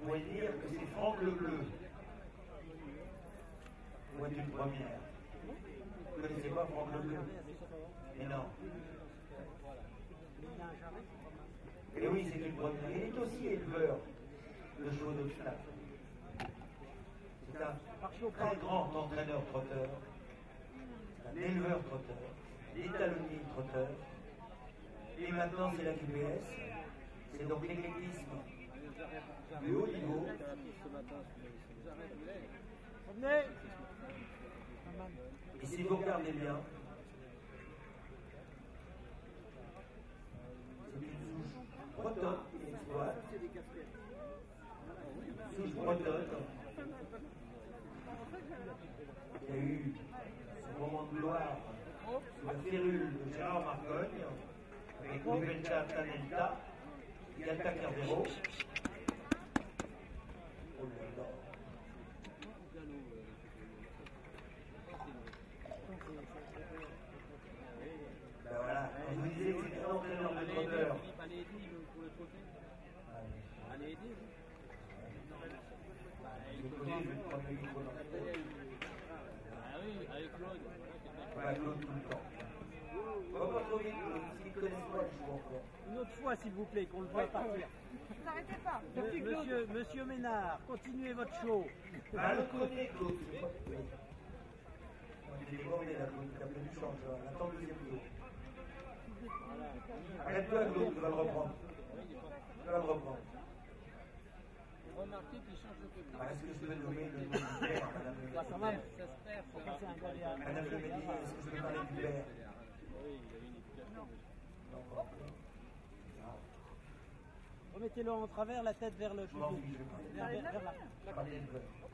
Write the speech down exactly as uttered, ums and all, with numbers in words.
pourrait dire que c'est Franck le Bleu. Pour être une première. Vous ne connaissez pas Franck le Bleu? Mais non. Et oui, c'est une première. Il est aussi éleveur de chevaux d'obstacle. C'est un très grand entraîneur trotteur, un éleveur trotteur, étalonnier trotteur. Et maintenant, c'est la Q P S. C'est donc l'éclectisme du haut niveau. Et si vous regardez bien, c'est une souche bretonne qui exploite. Souche bretonne qui a eu son moment de gloire sous la férule de Gérard Marcogne avec Novelta Tanelta, Galta Cardero. Oh là là. Ben voilà, quand je vous disais que c'était un entraîneur de trotteur. Allez aider pour le trotter. Allez aider. Je connais, je vais te prendre le micro dans la tête. Ah oui, avec Claude. Ouais, Claude tout le temps. On va pas trop vite, s'ils ne connaissent pas le chevaux encore. Une autre fois, s'il vous plaît, qu'on le voit partir. N'arrêtez pas. Monsieur, monsieur Ménard, continuez votre show. Ah, le côté, Claude, c'est pas que. On est débordé là, Claude, t'as pas du change, là. Attends le deuxième tour. Arrête-toi, Claude, tu vas le reprendre. Tu vas le reprendre. Remarquez qu'il change de côté. Ah, est-ce que je peux nommer le nom du père, madame le Ça, ça va. Ça se perd, ça va. C'est un galéa. Madame le Médic, est-ce que je peux parler du père? Oui, il a une éducation. Remettez-le en travers, la tête vers le Je m'en public. fiche, je vais parler. Vers, vers, vers la... Je vais parler de